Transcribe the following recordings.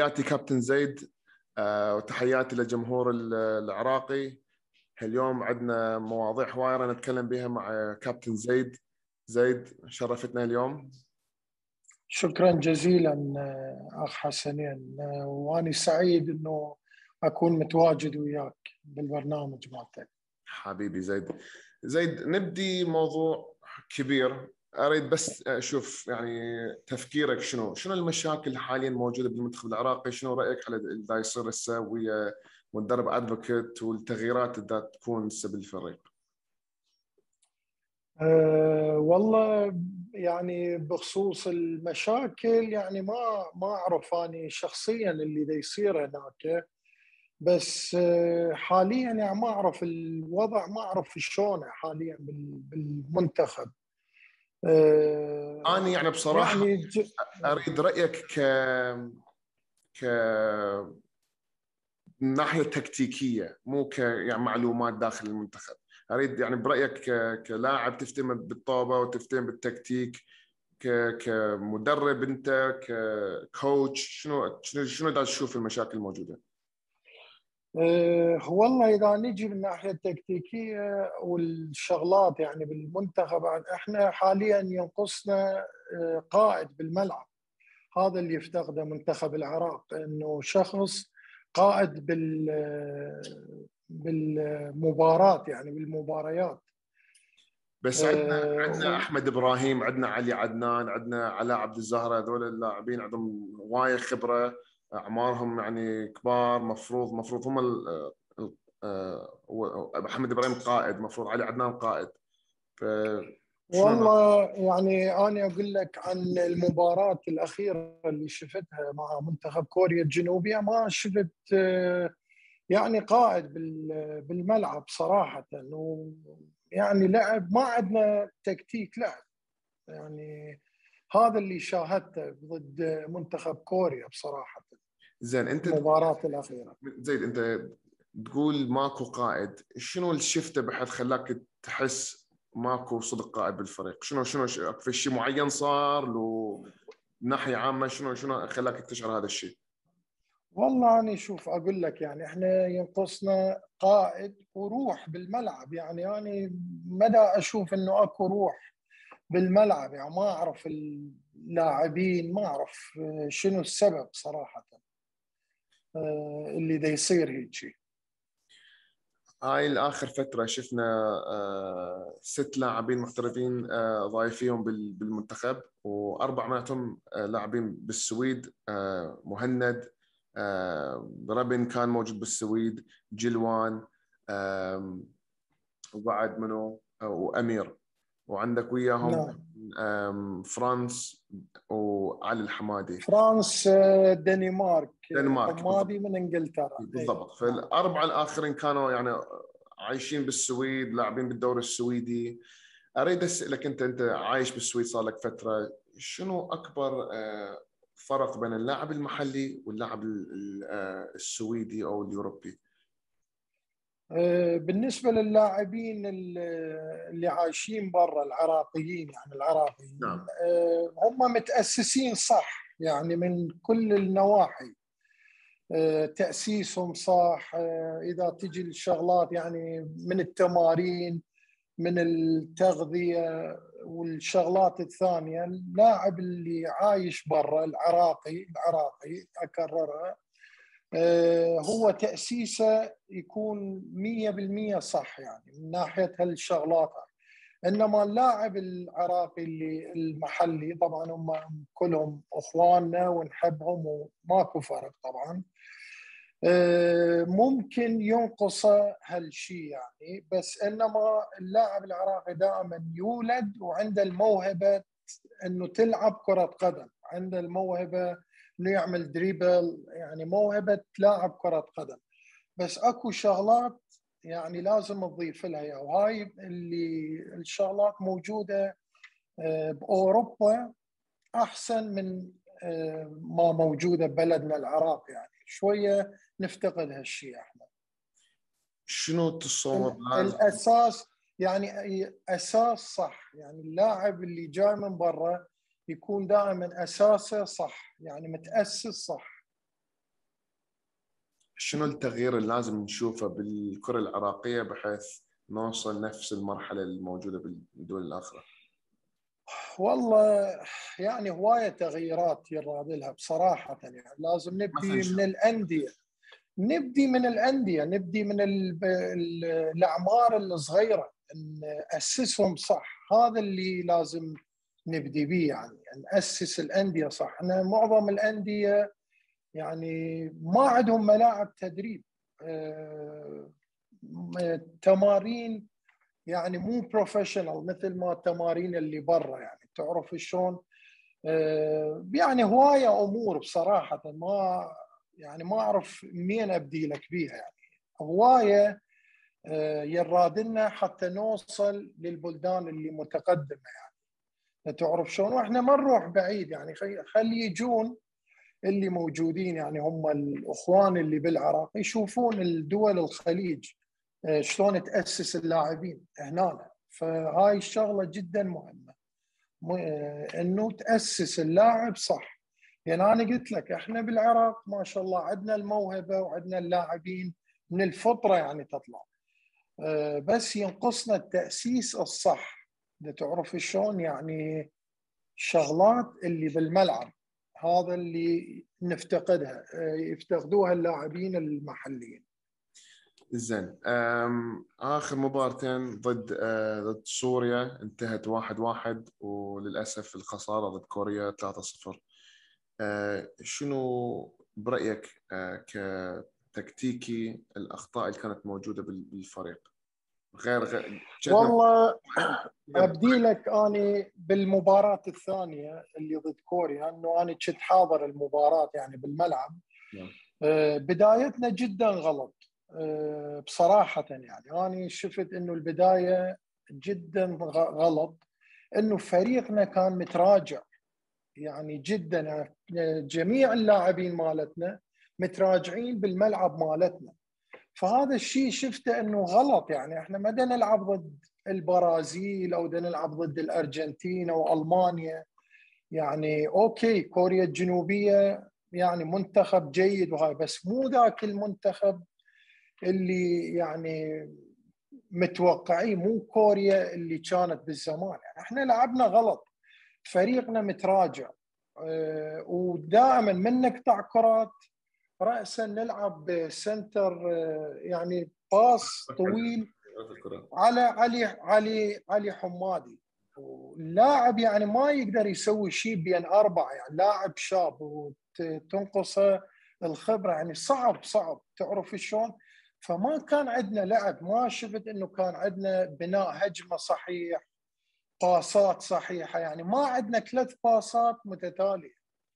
تحياتي كابتن زيد. وتحياتي للجمهور العراقي. اليوم عندنا مواضيع هواية نتكلم بها مع كابتن زيد. زيد شرفتنا اليوم. شكرا جزيلا أخ حسنين، وأنا سعيد أنه أكون متواجد وياك بالبرنامج مالتك. حبيبي زيد نبدي موضوع كبير. أريد بس أشوف يعني تفكيرك شنو المشاكل حاليا موجودة بالمنتخب العراقي، شنو رأيك على اللي يصير هسه ويا مدرب أدفوكيت والتغييرات اللي تكون هسه بالفريق؟ والله يعني بخصوص المشاكل يعني ما أعرف أنا شخصيا اللي دا يصير هناك، بس حاليا يعني ما أعرف الوضع، ما أعرف شلونه حاليا بالمنتخب. أنا يعني بصراحة يعني أريد رأيك ك من ناحية تكتيكية، مو يعني معلومات داخل المنتخب. أريد يعني برأيك كلاعب تفتهم بالطابة وتفتهم بالتكتيك، كمدرب أنت ككوتش، شنو دا تشوف المشاكل الموجودة؟ والله إذا نجي من الناحية التكتيكية والشغلات يعني بالمنتخب، احنا حاليا ينقصنا قائد بالملعب. هذا اللي يفتقده منتخب العراق، انه شخص قائد بالمباراة يعني بالمباريات. بس عندنا احمد ابراهيم، عندنا علي عدنان، عندنا علاء عبد الزهره، هذول اللاعبين عندهم هوايه خبره، اعمارهم يعني كبار، مفروض هم محمد ابراهيم قائد، مفروض علي عدنان قائد. والله يعني أنا أقول لك عن المباراة الأخيرة اللي شفتها مع منتخب كوريا الجنوبية، ما شفت يعني قائد بالملعب صراحة، يعني لعب ما عندنا تكتيك لعب. يعني هذا اللي شاهدته ضد منتخب كوريا بصراحة. زين انت المباراة الأخيرة. زين انت تقول ماكو قائد، شنو اللي شفته بحيث خلاك تحس ماكو صدق قائد بالفريق؟ شنو في شيء معين صار له ناحية عامة؟ شنو خلاك تشعر هذا الشيء؟ والله أنا شوف أقول لك، يعني إحنا ينقصنا قائد وروح بالملعب. يعني أنا مدى أشوف إنه أكو روح بالملعب، يعني ما أعرف اللاعبين، ما أعرف شنو السبب صراحة اللي دا يصير هيك. هاي الآخر فترة شفنا 6 لاعبين محترفين ضايفيهم بالمنتخب، و4 منهم لاعبين بالسويد. مهند، ربن كان موجود بالسويد، جلوان، وبعد منو وأمير، وعندك وياهم نعم. فرانس وعلي الحمادي. فرانس دنمارك، حمادي من انجلترا. بالضبط. فالأربعة الآخرين كانوا يعني عايشين بالسويد، لاعبين بالدوري السويدي. أريد أسألك أنت عايش بالسويد صار لك فترة، شنو أكبر فرق بين اللاعب المحلي واللاعب السويدي أو اليوروبي؟ بالنسبة للاعبين اللي عايشين برا، العراقيين يعني العراقيين، نعم. هم متأسسين صح يعني من كل النواحي. تأسيسهم صح. إذا تجي الشغلات يعني من التمارين، من التغذية والشغلات الثانية، اللاعب اللي عايش برا العراقي أكررها، هو تأسيسه يكون 100% صح يعني من ناحية هالشغلات. إنما اللاعب العراقي اللي المحلي طبعا هم كلهم أخواننا ونحبهم وماكو فرق طبعا. ممكن ينقص هالشيء يعني، بس إنما اللاعب العراقي دائما يولد وعنده الموهبة إنه تلعب كرة قدم، عنده الموهبة إنه يعمل دريبل، يعني موهبة لاعب كرة قدم. بس أكو شغلات يعني لازم تضيف لها، وهاي اللي الشغلات موجودة بأوروبا أحسن من ما موجودة ببلدنا العراق. يعني شوية نفتقد هالشيء احنا. شنو تتصور لازم الأساس يعني أساس صح، يعني اللاعب اللي جاي من برا يكون دائما أساسه صح، يعني متأسس صح. شنو التغيير اللي لازم نشوفه بالكرة العراقية بحيث نوصل نفس المرحلة الموجودة بالدول الأخرى؟ والله يعني هواية تغييرات يراد لها بصراحة. يعني لازم مثلا نبدي من شنو؟ الأندية، نبدي من الأعمار الصغيرة، نأسسهم صح. هذا اللي لازم نبدي به، يعني نأسس الأندية صح. احنا معظم الأندية يعني ما عندهم ملاعب تدريب، تمارين يعني مو بروفيشنال مثل ما التمارين اللي برا. يعني تعرف شلون؟ يعني هوايه امور بصراحه ما اعرف مين ابدي لك بيها. يعني هوايه يرادنا حتى نوصل للبلدان اللي متقدمه. يعني تعرف شلون؟ واحنا ما نروح بعيد، يعني خلي يجون اللي موجودين، يعني هم الاخوان اللي بالعراق، يشوفون الدول الخليج شلون تاسس اللاعبين هنا. فهاي الشغله جدا مهمه، انه تاسس اللاعب صح. يعني انا قلت لك احنا بالعراق ما شاء الله عندنا الموهبه وعندنا اللاعبين من الفطره يعني تطلع، بس ينقصنا التاسيس الصح. اذا تعرف شلون؟ يعني الشغلات اللي بالملعب هذا اللي نفتقدها، يفتقدوها اللاعبين المحليين. زين. آخر مباراتين ضد سوريا انتهت 1-1، وللأسف الخسارة ضد كوريا 3-0. شنو برأيك كتكتيكي الأخطاء اللي كانت موجودة بالفريق؟ شفنا والله ابدي لك اني بالمباراه الثانيه اللي ضد كوريا، انه انا كنت حاضر المباراه يعني بالملعب. نعم. بدايتنا جدا غلط بصراحه. يعني انا شفت انه البدايه جدا غلط، انه فريقنا كان متراجع يعني جدا. جميع اللاعبين مالتنا متراجعين بالملعب مالتنا. فهذا الشيء شفته انه غلط. يعني احنا ما بدنا نلعب ضد البرازيل او بدنا نلعب ضد الارجنتين او المانيا. يعني اوكي كوريا الجنوبيه يعني منتخب جيد وهاي، بس مو ذاك المنتخب اللي يعني متوقعين، مو كوريا اللي كانت بالزمان. يعني احنا لعبنا غلط، فريقنا متراجع، ودائما من نقطع كرات رأسا نلعب سنتر، يعني باص طويل على علي حمادي. واللاعب يعني ما يقدر يسوي شيء بين أربعة، يعني لاعب شاب وتنقصه الخبرة، يعني صعب تعرف شلون. فما كان عندنا لعب، ما شفت انه كان عندنا بناء هجمة صحيح، باصات صحيحة. يعني ما عندنا 3 باصات متتالية.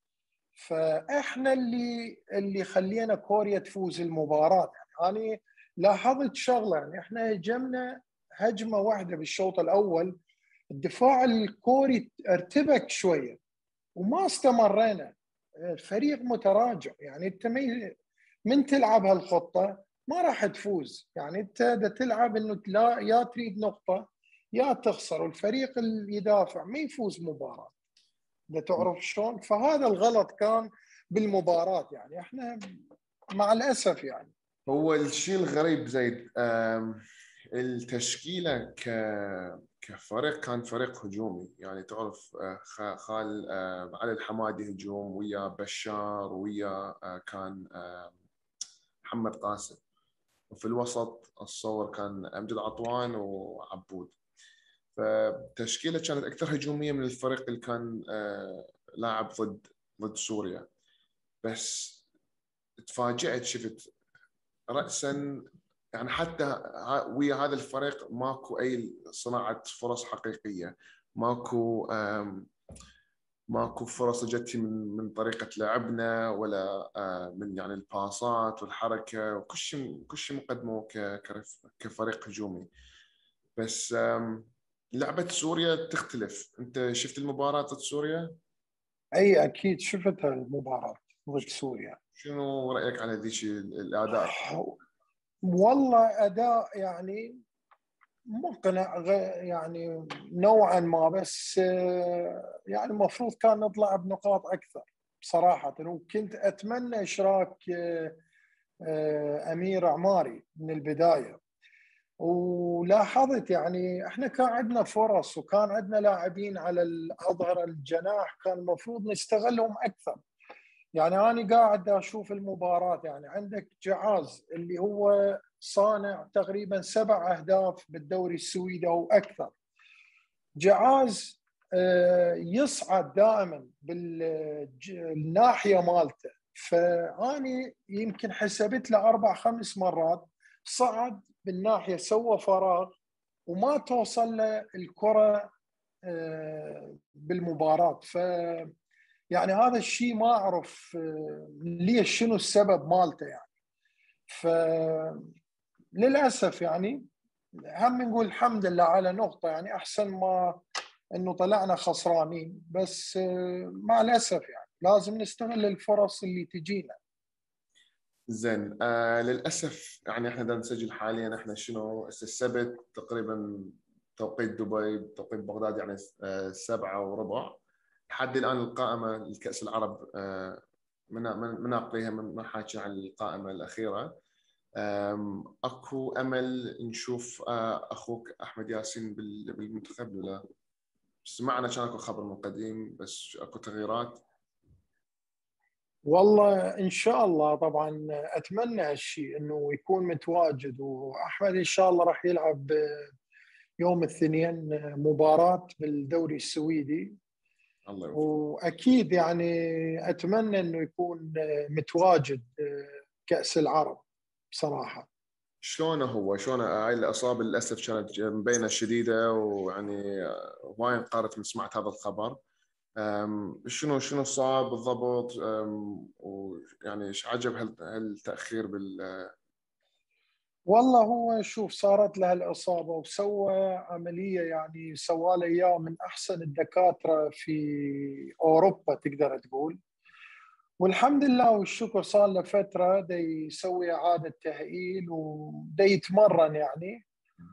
فاحنا اللي خلينا كوريا تفوز المباراه. يعني انا لاحظت شغله، يعني احنا هجمنا هجمه واحده بالشوط الاول، الدفاع الكوري ارتبك شويه وما استمرينا. الفريق متراجع، يعني انت من تلعب هالخطه ما راح تفوز. يعني انت اذا تلعب انه لا، يا تريد نقطه يا تخسر، والفريق اللي يدافع ما يفوز مباراه. اذا تعرف شلون؟ فهذا الغلط كان بالمباراه. يعني احنا مع الاسف يعني. هو الشيء الغريب زيد، التشكيلة كفريق كان فريق هجومي. يعني تعرف خال علي الحمادي هجوم، ويا بشار، ويا كان محمد قاسم، وفي الوسط الصور كان أمجد عطوان وعبود. فتشكيلة كانت أكثر هجومية من الفريق اللي كان لاعب ضد سوريا. بس تفاجأت، شفت رأسا يعني حتى ويا هذا الفريق ماكو أي صناعة فرص حقيقية، ماكو ماكو فرص جتي من طريقة لعبنا، ولا من يعني الباصات والحركة، وكل شيء مقدمه كفريق هجومي. بس لعبة سوريا تختلف. أنت شفت المباراة ضد سوريا؟ اي اكيد شفتها المباراه ضد سوريا. شنو رأيك على ذيك الأداء؟ والله اداء يعني مقنع يعني نوعا ما، بس يعني المفروض كان نطلع بنقاط اكثر بصراحه. وكنت اتمنى اشراك أمير عماري من البداية. ولاحظت يعني احنا كان عندنا فرص وكان عندنا لاعبين على الأظهرة الجناح كان المفروض نستغلهم أكثر. يعني أنا قاعد أشوف المباراة، يعني عندك جعاز اللي هو صانع تقريبا 7 أهداف بالدوري السويدي أو أكثر. جعاز يصعد دائما بالناحية مالته، فأني يمكن حسبت له 4-5 مرات صعد بالناحية، سوى فراغ وما توصل له الكرة بالمباراة. يعني هذا الشيء ما أعرف ليش، شنو السبب مالته يعني. فللأسف يعني هم نقول الحمد لله على نقطة، يعني أحسن ما إنه طلعنا خسرانين، بس مع الأسف يعني لازم نستغل الفرص اللي تجينا. زين. للاسف يعني احنا بدنا نسجل حاليا، احنا شنو السبت تقريبا توقيت دبي، توقيت بغداد يعني 7:15. لحد الان القائمه لكاس العرب مناقريها، ما حاكي عن القائمه الاخيره. اكو امل نشوف اخوك احمد ياسين بالمنتخب ولا؟ سمعنا كان اكو خبر من قديم بس اكو تغييرات. والله ان شاء الله طبعا اتمنى هالشيء انه يكون متواجد، واحمد ان شاء الله راح يلعب يوم الاثنين مباراة بالدوري السويدي. الله يوفقه. واكيد يعني اتمنى انه يكون متواجد كأس العرب بصراحة. شلونه هو شلونه هاي الاصابه للاسف كانت مبينه شديده، ويعني هواي انقهرت من سمعت هذا الخبر. شنو صار بالضبط؟ ويعني ايش عجب هالتاخير والله هو شوف، صارت له الإصابة وسوى عملية، يعني سوى له إياه من أحسن الدكاترة في أوروبا تقدر تقول. والحمد لله والشكر صار له فترة دي يسوي إعادة تأهيل ودي يتمرن يعني.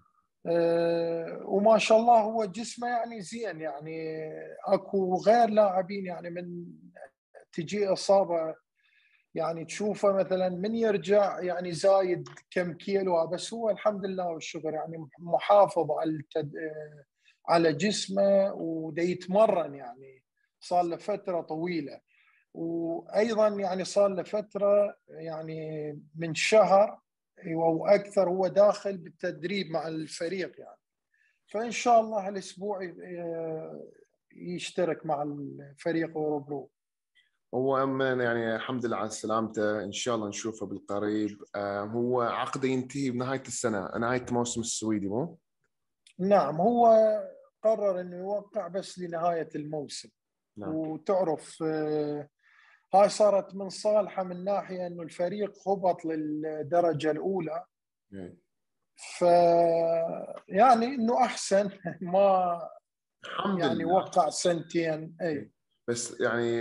وما شاء الله هو جسمه يعني زين، يعني اكو غير لاعبين يعني من تجي إصابة يعني تشوفه مثلا من يرجع يعني زايد كم كيلو، بس هو الحمد لله والشكر يعني محافظ على جسمه ودي يتمرن، يعني صار له فترة طويلة. وايضا يعني صار له فتره يعني من شهر او اكثر هو داخل بالتدريب مع الفريق يعني. فان شاء الله هالاسبوع يشترك مع الفريق اوروبلو. هو أمان يعني الحمد لله على سلامته، إن شاء الله نشوفه بالقريب. هو عقده ينتهي بنهاية السنة، نهاية الموسم السويدي مو؟ نعم، هو قرر انه يوقع بس لنهايه الموسم. نعم. وتعرف هاي صارت من صالحه من ناحيه انه الفريق هبط للدرجه الاولى. إيه. ف يعني انه احسن ما الحمد يعني لله. وقع سنتين. اي بس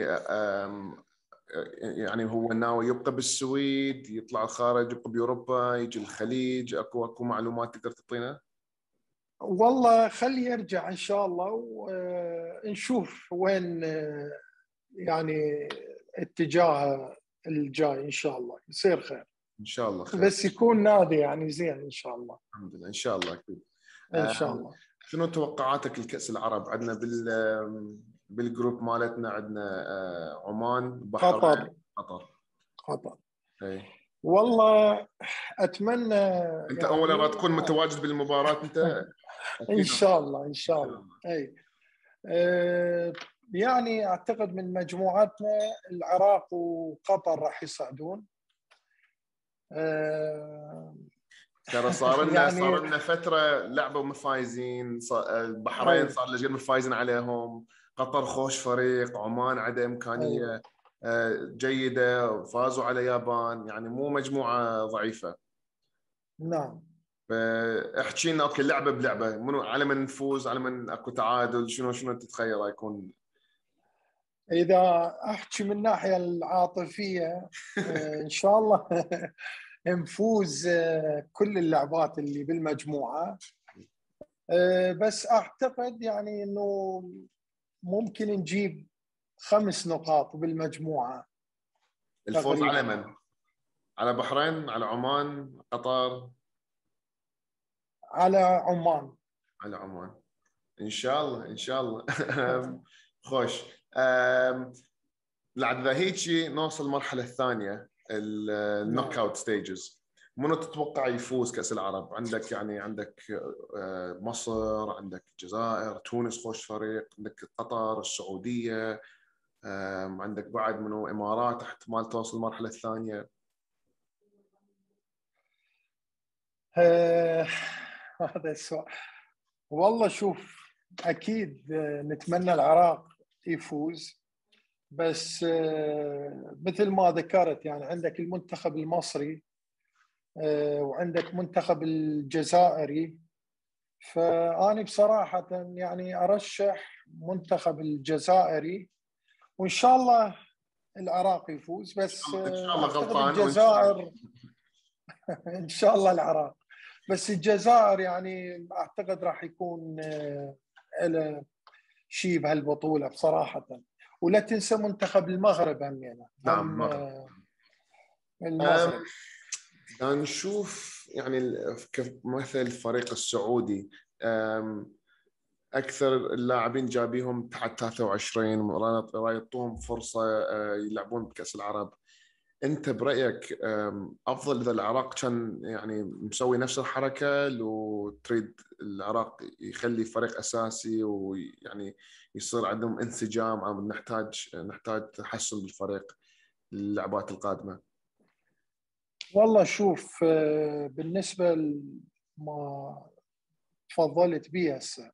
يعني هو ناوي يبقى بالسويد، يطلع خارج، يبقى بأوروبا، يجي الخليج؟ أكو معلومات تقدر تعطينا؟ والله خلي يرجع ان شاء الله ونشوف وين يعني اتجاهه الجاي، ان شاء الله يصير خير. إن شاء الله خير. بس يكون نادي يعني زين ان شاء الله. الحمد لله إن شاء الله أكيد. ان شاء الله. شنو توقعاتك لكأس العرب؟ عندنا بالجروب مالتنا عندنا عمان، قطر. بحرين، قطر. قطر. اي. والله اتمنى انت اول ما يعني تكون متواجد بالمباراة انت؟ ان اكيد. شاء الله ان ان شاء شاء الله. الله. اي يعني اعتقد من مجموعتنا العراق وقطر راح يصعدون. ترى صار لنا يعني صار لنا فترة لعبوا مفايزين، البحرين اي صار لنا مفايزين عليهم، قطر خوش فريق، عمان عنده اي إمكانية جيدة، وفازوا على اليابان، يعني مو مجموعة ضعيفة. نعم. فاحكي لنا اوكي لعبه بلعبه، منو على من نفوز، على من اكو تعادل، شنو تتخيل يكون؟ اذا احكي من الناحيه العاطفيه ان شاء الله نفوز كل اللعبات اللي بالمجموعه. بس اعتقد يعني انه ممكن نجيب 5 نقاط بالمجموعه الفوز على تقريبا. من؟ على بحرين، على عمان، قطر؟ على عمان. على عمان ان شاء الله ان شاء الله. خوش. بعد ذا هيجي نوصل المرحله الثانيه، النوك اوت ستيجز. منو تتوقع يفوز كاس العرب؟ عندك يعني عندك مصر، عندك الجزائر، تونس خوش فريق، عندك قطر، السعوديه، عندك بعد منو امارات احتمال توصل المرحله الثانيه. هذا السؤال. والله شوف، اكيد نتمنى العراق يفوز، بس مثل ما ذكرت يعني عندك المنتخب المصري وعندك منتخب الجزائري. فأنا بصراحة يعني أرشح منتخب الجزائري، وإن شاء الله العراق يفوز، بس ان شاء الله أعتقد غلطان وان شاء الله. الجزائر. إن شاء الله العراق، بس الجزائر يعني أعتقد راح يكون له شيء بهالبطولة بصراحة. ولا تنسى منتخب المغرب هم يعني نعم مغرب. المغرب. نشوف يعني كمثل الفريق السعودي، اكثر اللاعبين جابيهم تحت 23، راح يعطوهم فرصه يلعبون بكاس العرب. انت برايك افضل اذا العراق كان يعني مسوي نفس الحركه، لو تريد العراق يخلي فريق اساسي ويعني يصير عندهم انسجام، او نحتاج تحسن بالفريق للعبات القادمه؟ والله شوف، بالنسبة لما تفضلت به هسه،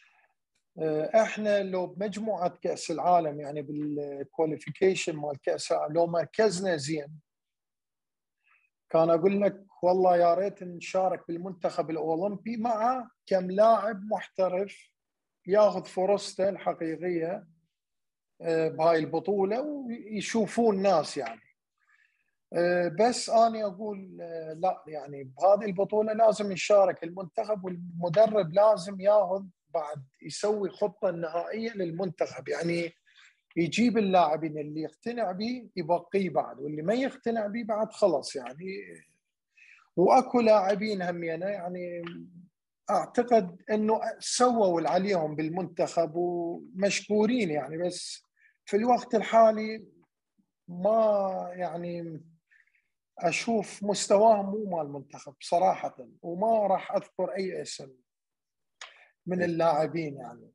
احنا لو بمجموعة كأس العالم يعني بالكواليفيكيشن مال كأس العالم لو مركزنا زين، كان اقول لك والله يا ريت نشارك بالمنتخب الاولمبي مع كم لاعب محترف ياخذ فرصته الحقيقية بهاي البطولة ويشوفون ناس يعني. بس أنا أقول لا، يعني بهذه البطولة لازم يشارك المنتخب، والمدرب لازم ياخذ بعد يسوي خطة نهائية للمنتخب، يعني يجيب اللاعبين اللي يقتنع به يبقيه بعد، واللي ما يقتنع به بعد خلاص يعني. واكو لاعبين همينه يعني اعتقد انه سووا اللي عليهم بالمنتخب ومشكورين يعني، بس في الوقت الحالي ما يعني اشوف مستواهم مو مال المنتخب صراحه، وما راح اذكر اي اسم من اللاعبين يعني.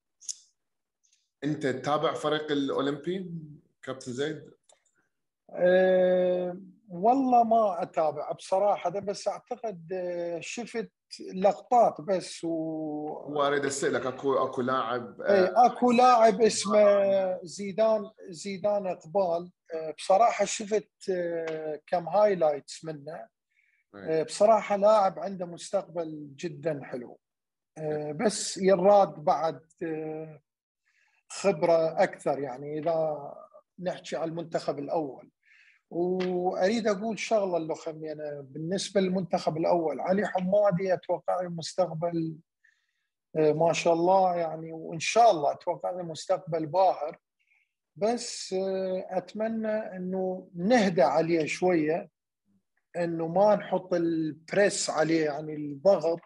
انت تتابع فريق الاولمبي كابتن زيد؟ والله ما اتابع بصراحه، بس اعتقد شفت لقطات بس هو اريد اسالك، اكو لاعب اكو لاعب اسمه زيدان اقبال. بصراحه شفت كم هايلايتس منه. بصراحه لاعب عنده مستقبل جدا حلو، بس يراد بعد خبره اكثر يعني اذا نحكي على المنتخب الاول. واريد اقول شغله اللخمي، انا بالنسبه للمنتخب الاول علي حمادي اتوقع المستقبل ما شاء الله يعني، وان شاء الله اتوقع المستقبل باهر، بس اتمنى انه نهدى عليه شويه، انه ما نحط البريس عليه يعني الضغط.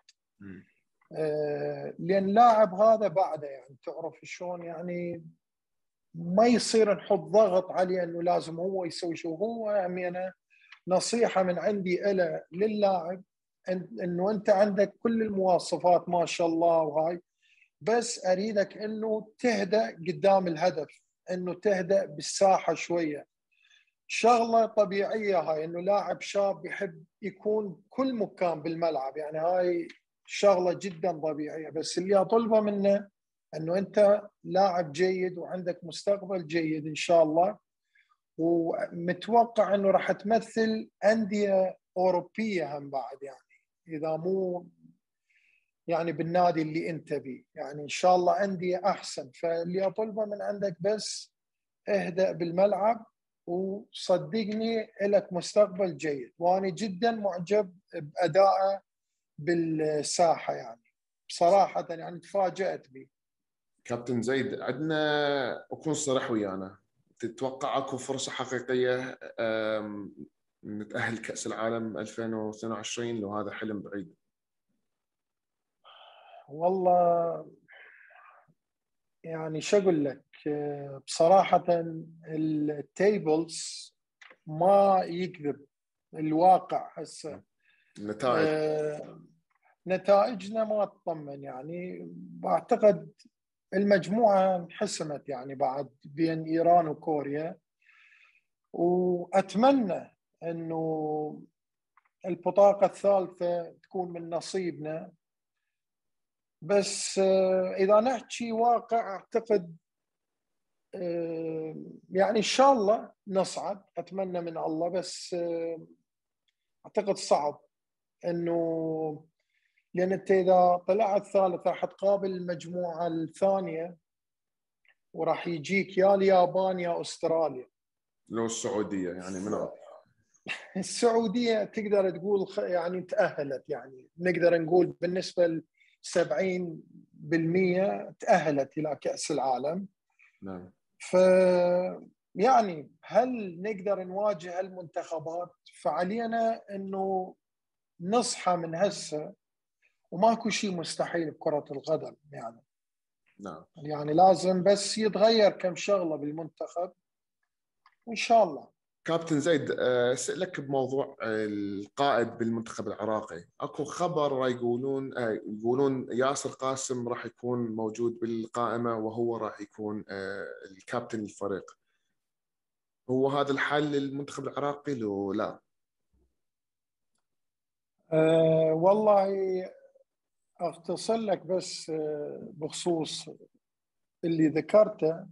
لان اللاعب هذا بعده يعني تعرف شلون يعني، ما يصير نحط ضغط عليه انه لازم هو يسوي شو هو. يعني انا نصيحه من عندي له للاعب، انه انت عندك كل المواصفات ما شاء الله وهاي، بس اريدك انه تهدأ قدام الهدف، انه تهدأ بالساحه شويه. شغله طبيعيه هاي، انه لاعب شاب يحب يكون كل مكان بالملعب، يعني هاي شغله جدا طبيعيه، بس اللي اطلبه منه انه انت لاعب جيد وعندك مستقبل جيد ان شاء الله، ومتوقع انه راح تمثل انديه اوروبيه هم بعد يعني، اذا مو يعني بالنادي اللي انت بيه يعني ان شاء الله انديه احسن. فاللي اطلبه من عندك بس اهدأ بالملعب، وصدقني لك مستقبل جيد، وانا جدا معجب بادائه بالساحه يعني، بصراحه يعني تفاجأت به. كابتن زيد، عندنا، اكون صريح ويانا، تتوقع اكو فرصه حقيقيه نتأهل كأس العالم 2022 لو هذا حلم بعيد؟ والله يعني شو اقول لك، بصراحة التيبلز ما يكذب الواقع هسه. النتائج. نتائجنا ما تطمن يعني. واعتقد المجموعة انحسمت يعني بعد بين ايران وكوريا، واتمنى انه البطاقة الثالثة تكون من نصيبنا. بس اذا نحكي واقع اعتقد يعني ان شاء الله نصعد، اتمنى من الله. بس اعتقد صعب انه، لان انت اذا طلعت ثالث راح تقابل المجموعه الثانيه وراح يجيك يا اليابان يا استراليا. لو السعودية يعني من السعوديه تقدر تقول يعني تاهلت، يعني نقدر نقول بالنسبه ل 70% تاهلت الى كاس العالم. نعم. ف يعني هل نقدر نواجه المنتخبات؟ فعلينا انه نصحى من هسه، وماكو شيء مستحيل بكرة القدم يعني. نعم. يعني لازم بس يتغير كم شغلة بالمنتخب وإن شاء الله. كابتن زيد، أسألك بموضوع القائد بالمنتخب العراقي. اكو خبر يقولون ياسر قاسم راح يكون موجود بالقائمة، وهو راح يكون الكابتن الفريق. هو هذا الحل للمنتخب العراقي لو لا؟ والله أختصر لك بس بخصوص اللي ذكرته.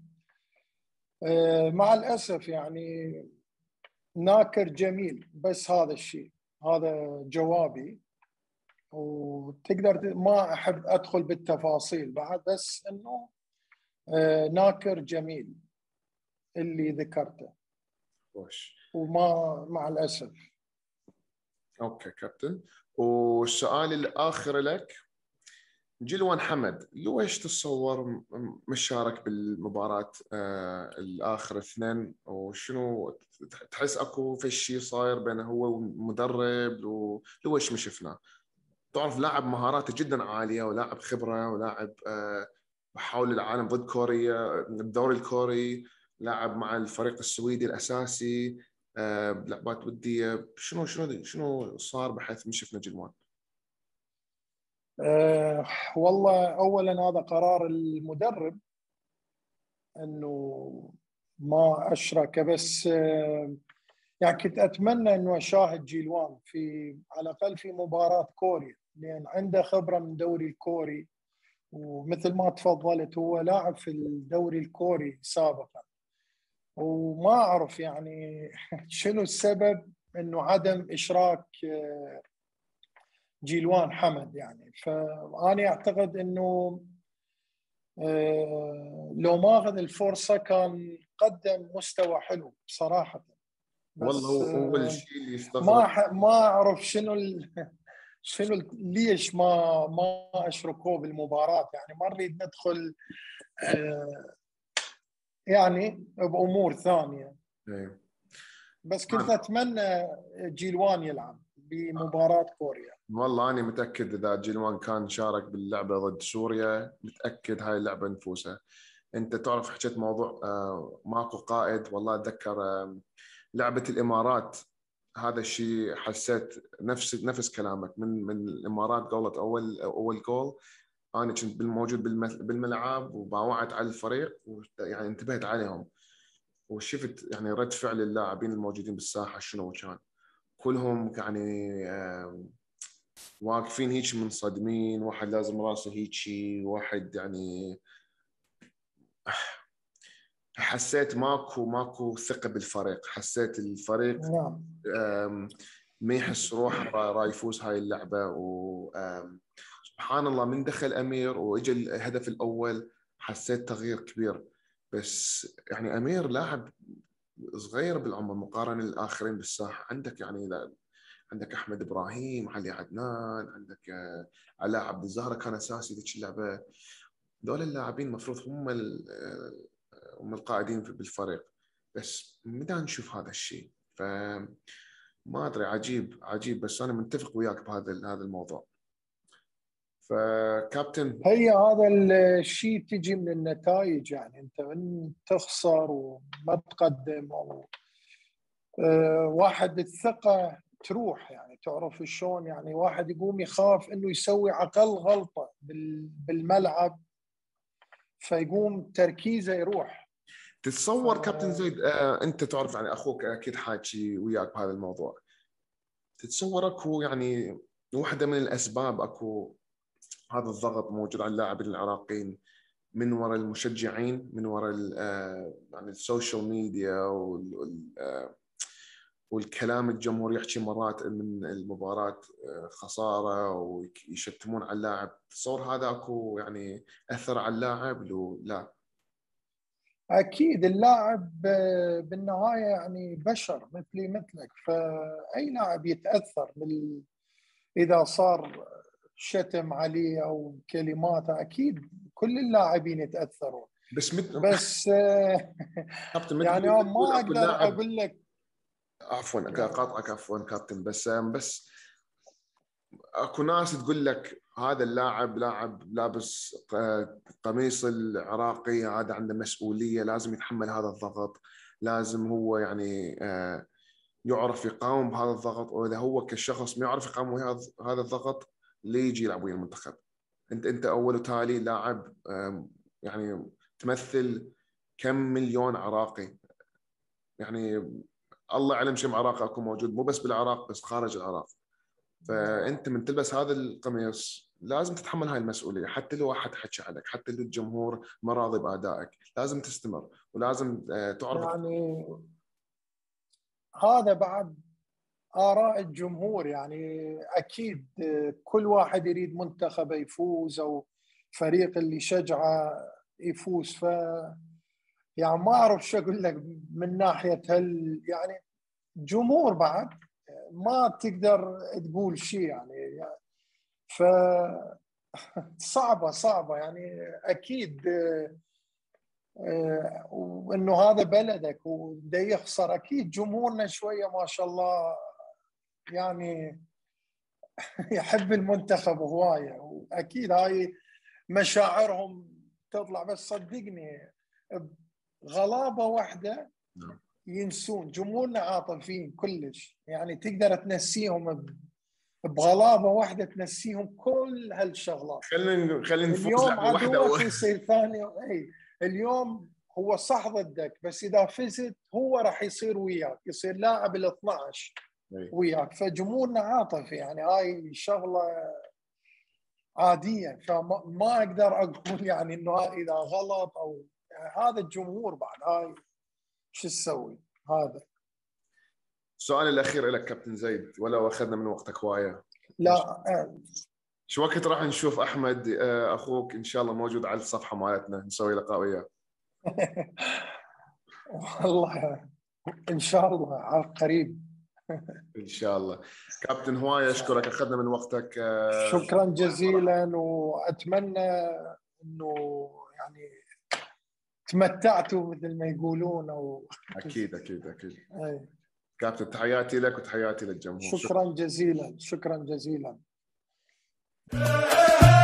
مع الأسف يعني ناكر جميل، بس هذا الشيء، هذا جوابي. وتقدر ما أحب أدخل بالتفاصيل بعد، بس إنه ناكر جميل اللي ذكرته. وش. وما مع الأسف. اوكي كابتن. والسؤال الاخر لك، جلوان حمد ليش تتصور مش شارك بالمباراة الآخر اثنين؟ وشنو تحس اكو في شيء صاير بينه هو والمدرب ليش ما شفناه؟ تعرف لاعب مهاراته جدا عالية، ولاعب خبرة، ولاعب بحول العالم ضد كوريا الدوري الكوري، لاعب مع الفريق السويدي الأساسي بلعبات ودية. شنو صار بحيث ما شفنا جلوان؟ والله أولا هذا قرار المدرب أنه ما أشرك. بس يعني كنت أتمنى أنه أشاهد جيلوان في على الأقل في مباراة كوريا، لأن عنده خبرة من الدوري الكوري. ومثل ما تفضلت هو لاعب في الدوري الكوري سابقا. وما أعرف يعني شنو السبب أنه عدم إشراك جيلوان حمد يعني. فأنا أعتقد أنه لو ما أخذ الفرصة كان قدم مستوى حلو بصراحة. والله بس هو الشيء اللي يستغرب. ما أعرف شنو ليش ما أشركوه بالمباراة. يعني ما نريد ندخل يعني بأمور ثانية. إيه. بس كنت أتمنى جيلوان يلعب بمباراة كوريا. والله أنا متأكد إذا جيلوان كان شارك باللعبة ضد سوريا، متأكد هاي اللعبة نفوسها. أنت تعرف حكيت موضوع ماكو قائد، والله أتذكر لعبة الإمارات. هذا الشيء حسيت نفس كلامك. من الإمارات قولت أول جول، أنا كنت موجود بالملعب وباوعت على الفريق، ويعني انتبهت عليهم وشفت يعني رد فعل اللاعبين الموجودين بالساحة شنو كان. كلهم يعني واقفين هيك منصدمين، واحد لازم راسه هيك، واحد يعني حسيت ماكو ثقة بالفريق. حسيت الفريق نعم. ما يحس روحه راح يفوز هاي اللعبة. وسبحان الله من دخل أمير وإجا الهدف الأول حسيت تغيير كبير. بس يعني أمير لاعب صغير بالعمر مقارنة للآخرين بالساحة. عندك يعني عندك احمد ابراهيم، علي عدنان، عندك علاء عبد الزهره كان اساسي ذيك اللعبه. دول اللاعبين المفروض هم القائدين بالفريق، بس متى نشوف هذا الشيء؟ ف ما ادري، عجيب بس انا متفق وياك بهذا الموضوع. فكابتن هي هذا الشيء تجي من النتائج، يعني انت من تخسر وما تقدم او واحد الثقة تروح، يعني تعرف شلون، يعني واحد يقوم يخاف انه يسوي اقل غلطة بالملعب فيقوم تركيزه يروح. تتصور كابتن زيد، انت تعرف يعني اخوك اكيد حاكي وياك بهذا الموضوع، تتصور اكو يعني واحده من الاسباب اكو هذا الضغط موجود على اللاعبين العراقيين من وراء المشجعين، من وراء يعني السوشيال ميديا والكلام الجمهور يحكي مرات من المباراة خسارة ويشتمون على اللاعب، تصور هذا اكو يعني اثر على اللاعب لو لا؟ اكيد اللاعب بالنهايه يعني بشر مثلي مثلك، فاي لاعب يتاثر اذا صار شتم عليه او كلماته، اكيد كل اللاعبين يتاثرون. بس كابتن مثل يعني ما تقول ما اكو اقدر لاعب، اقول لك، عفوا يعني قاطعك عفوا كابتن، بس اكو ناس تقول لك هذا اللاعب لاعب لابس قميص العراقي، هذا عنده مسؤولية، لازم يتحمل هذا الضغط، لازم هو يعني يعرف يقاوم بهذا الضغط، واذا هو كشخص ما يعرف يقاوم هذا الضغط ليه يجي يلعب ويا المنتخب؟ انت اول وتالي لاعب يعني تمثل كم مليون عراقي، يعني الله اعلم كم عراقي اكو موجود مو بس بالعراق بس خارج العراق. فانت من تلبس هذا القميص لازم تتحمل هاي المسؤوليه، حتى لو واحد حكى عليك، حتى لو الجمهور ما راضي بادائك، لازم تستمر ولازم تعرف. يعني هذا بعد آراء الجمهور، يعني أكيد كل واحد يريد منتخبه يفوز أو فريق اللي شجعه يفوز. يعني ما أعرف شو أقول لك من ناحية يعني جمهور بعد ما تقدر تقول شيء يعني ف صعبة يعني أكيد. وإنه هذا بلدك وده يخسر، أكيد جمهورنا شوية ما شاء الله يعني يحب المنتخب هواية، وأكيد هاي مشاعرهم تطلع. بس صدقني غلابة واحدة ينسون، جمهورنا عاطفيين كلش، يعني تقدر تنسيهم بغلابة واحدة، تنسيهم كل هالشغلات. خلينا نفوز اليوم لعبه واحده عدوك يصير ثاني، أي اليوم هو صح ضدك، بس إذا فزت هو راح يصير وياك، يصير لاعب ال 12 وياك. فجمهورنا عاطفي، يعني هاي شغله عاديه، فما اقدر اقول يعني انه اذا غلط او يعني هذا الجمهور بعد هاي شو تسوي. هذا السؤال الاخير لك كابتن زيد، ولو اخذنا من وقتك هوايه، لا شو وقت راح نشوف احمد اخوك ان شاء الله موجود على الصفحه مالتنا نسوي لقاء وياه؟ والله ان شاء الله على قريب. ان شاء الله. كابتن هوايه اشكرك، اخذنا من وقتك. شكرا جزيلا، واتمنى انه يعني تمتعتوا مثل ما يقولون او اكيد اكيد اكيد. أي. كابتن تحياتي لك وتحياتي للجمهور. شكرا جزيلا، شكرا جزيلا.